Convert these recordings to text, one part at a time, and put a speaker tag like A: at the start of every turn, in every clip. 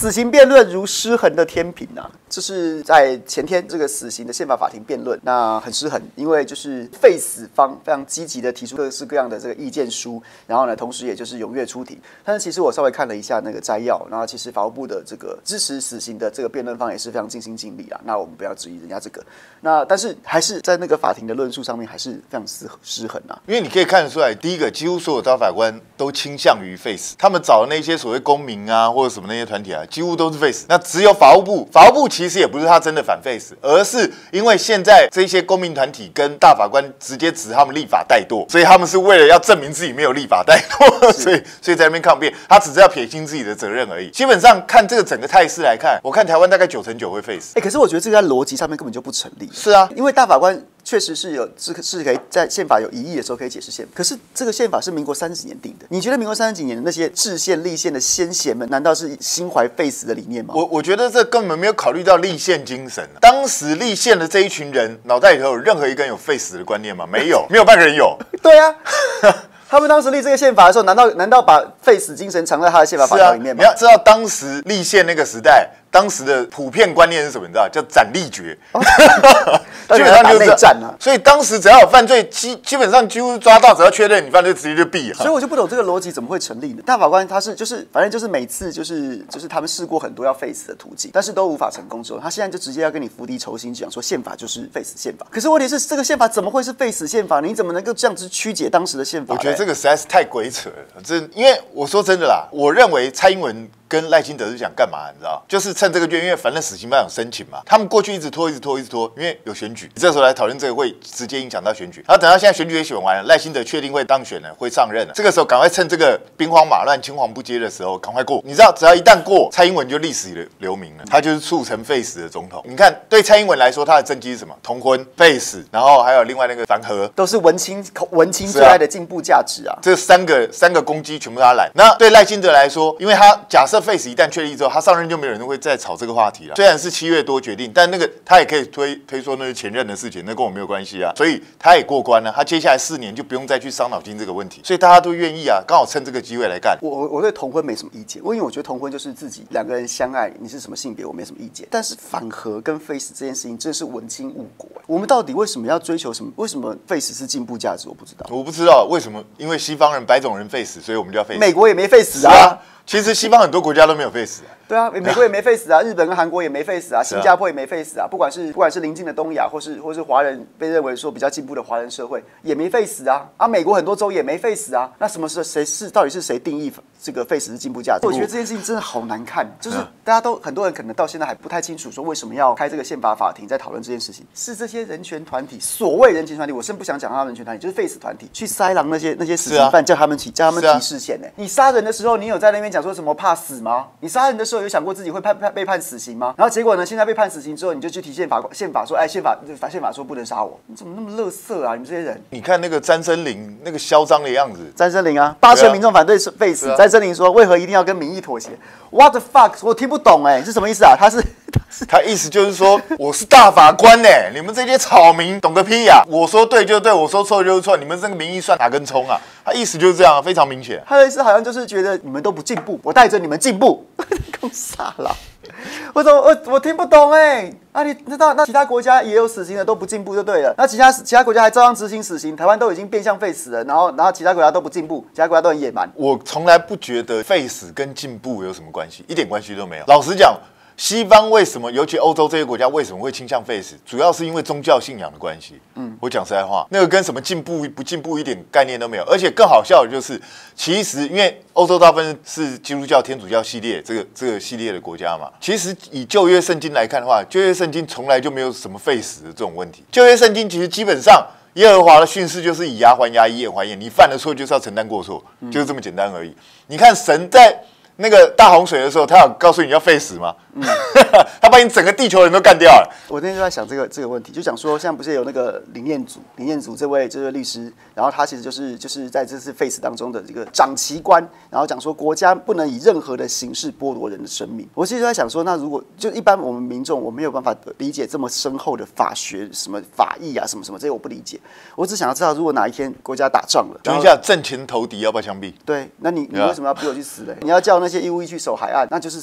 A: 死刑辩论如失衡的天平啊！这是在前天这个死刑的宪法法庭辩论，那很失衡，因为就是废死方非常积极的提出各式各样的这个意见书，然后呢，同时也就是踊跃出庭。但是其实我稍微看了一下那个摘要，然后其实法务部的这个支持死刑的这个辩论方也是非常尽心尽力啊。那我们不要质疑人家这个，那但是还是在那个法庭的论述上面还是非常失衡啊。
B: 因为你可以看得出来，第一个，几乎所有大法官都倾向于废死，他们找的那些所谓公民啊或者什么那些团体啊，几乎都是废死。那只有法务部其实也不是他真的反废死，而是因为现在这些公民团体跟大法官直接指他们立法怠惰，所以他们是为了要证明自己没有立法怠惰，所以在那边抗辩，他只是要撇清自己的责任而已。基本上看这个整个态势来看，我看台湾大概9成9会废死。
A: 可是我觉得这个在逻辑上面根本就不成立。
B: 是啊，
A: 因为大法官确实是可以在宪法有疑义的时候可以解释宪法，可是这个宪法是民国30几年定的，你觉得民国30几年的那些制宪立宪的先贤们，难道是心怀废死的理念吗？
B: 我觉得这根本没有考虑到立宪精神。当时立宪的这一群人脑袋里头有任何一个人有废死的观念吗？没有，没有半个人有。
A: 对啊。他们当时立这个宪法的时候，难道把废死精神藏在他的宪法法条里面吗？
B: 你要知道，当时立宪那个时代，当时的普遍观念是什么？你知道，叫斩立决。基本上就是这样啊。所以当时只要有犯罪，基本上几乎抓到，只要确认你犯罪，直接就毙了。
A: 所以我就不懂这个逻辑怎么会成立呢？大法官他是反正就是每次就是他们试过很多要废死的途径，但是都无法成功之后，他现在就直接要跟你釜底抽薪，讲说宪法就是废死宪法。可是问题是，这个宪法怎么会是废死宪法呢？你怎么能够这样子曲解当时的宪法？
B: 我觉得这个实在是太鬼扯了。因为我说真的啦，我认为蔡英文跟赖清德是想干嘛？你知道，就是趁这个月，因为反正死刑犯有申请嘛，他们过去一直拖，因为有选举，这时候来讨论这个会直接影响到选举。然后等到现在选举也选完了，赖清德确定会当选了，会上任了，这个时候赶快趁这个兵荒马乱、青黄不接的时候赶快过。你知道，只要一旦过，蔡英文就历史留名了，他就是促成废死的总统。你看，对蔡英文来说，他的政绩是什么？同婚、废死，然后还有另外那个弹劾，
A: 都是文青最爱的进步价值啊。
B: 这三个攻击全部他来。那对赖清德来说，因为他假设废死一旦确立之后，他上任就没有人会再吵这个话题了。虽然是7月多决定，但那个他也可以推说那是前任的事情，那跟我没有关系啊。所以他也过关了，他接下来4年就不用再去伤脑筋这个问题，所以大家都愿意啊，刚好趁这个机会来干。
A: 我对同婚没什么意见，因为我觉得同婚就是自己2个人相爱，你是什么性别我没什么意见。但是反核跟废死这件事情真的是文青误国。我们到底为什么要追求什么？为什么废死是进步价值？我不知道
B: 为什么，因为西方人白种人废死，所以我们就要废死。
A: 美国也没废死啊。
B: 其实西方很多国家都没有废死啊。
A: 对啊，美国也没废死啊，日本跟韩国也没废死啊，新加坡也没废死啊，不管是邻近的东亚，或是华人被认为说比较进步的华人社会也没废死啊。美国很多州也没废死啊。那什么是到底是谁定义这个废死是进步价值？我觉得这件事情真的好难看，就是很多人可能到现在还不太清楚说为什么要开这个宪法法庭在讨论这件事情，是这些人权团体，所谓人权团体，我甚不想讲他们人权团体，就是废死团体去塞狼那些死刑犯，叫他们提释宪呢。你杀人的时候，你有在那边讲说什么怕死吗？你杀人的时候有想过自己会被判死刑吗？然后结果呢？现在被判死刑之后，你就去提宪法说，宪法说不能杀我，你怎么那么垃圾啊？你们这些人！你
B: 看那个詹森林那个嚣张的样子，
A: 詹森林啊，8成民众反对废死，詹森林说为何一定要跟民意妥协 ？What the fuck？ 我听不懂是什么意思啊？
B: 他意思就是说我是大法官你们这些草民懂个屁呀！我说对就对，我说错就是错，你们这个民意算哪根葱啊？他意思就是这样，非常明显。
A: 他的意思好像就是觉得你们都不进步，我带着你们进步，更傻了。我听不懂你知道那其他国家也有死刑的都不进步就对了，那其他国家还照样执行死刑，台湾都已经变相废死了，然后其他国家都不进步，其他国家都很野蛮。
B: 我从来不觉得废死跟进步有什么关系，一点关系都没有。老实讲。西方为什么，尤其欧洲这些国家为什么会倾向废死？主要是因为宗教信仰的关系。我讲实在话，那个跟什么进步不进步一点概念都没有。而且更好笑的就是，其实因为欧洲大部分是基督教、天主教系列这个系列的国家嘛，其实以旧约圣经来看的话，旧约圣经从来就没有什么废死的这种问题。旧约圣经其实基本上。耶和华的训示就是以牙还牙，以眼还眼，你犯了错就是要承担过错，就是这么简单而已。你看神在那个大洪水的时候，他有告诉你要废死吗？他把你整个地球人都干掉了。
A: 我那天就在想这个问题，就讲说，现在不是有那个林彦祖这位律师，然后他其实就是在这次废死当中的这个掌旗官，然后讲说国家不能以任何的形式剥夺人的生命。我其实就在想说，那如果就一般我们民众我没有办法理解这么深厚的法学什么法义啊什么什么这些我不理解，我只想要知道如果哪一天国家打仗了，
B: 问一下阵前投敌要不要枪毙？
A: 对，那你为什么要逼我去死嘞？你要叫那些义务役去守海岸，那就是死啊。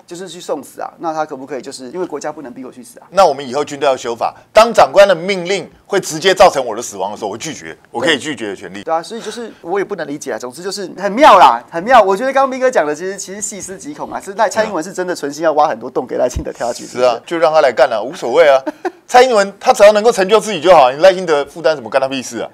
A: 就是去送死啊？那他可不可以就是因为国家不能逼我去死啊？
B: 那我们以后军队要修法，当长官的命令会直接造成我的死亡的时候，我拒绝，我可以拒绝的权利。
A: 对啊，所以就是我也不能理解啊。总之就是很妙啦，很妙。我觉得刚刚斌哥讲的其实细思极恐啊，是蔡英文是真的存心要挖很多洞给赖清德跳下去。
B: 是啊，就让他来干啊，无所谓啊。蔡英文他只要能够成就自己就好，你赖清德负担什么干他屁事啊？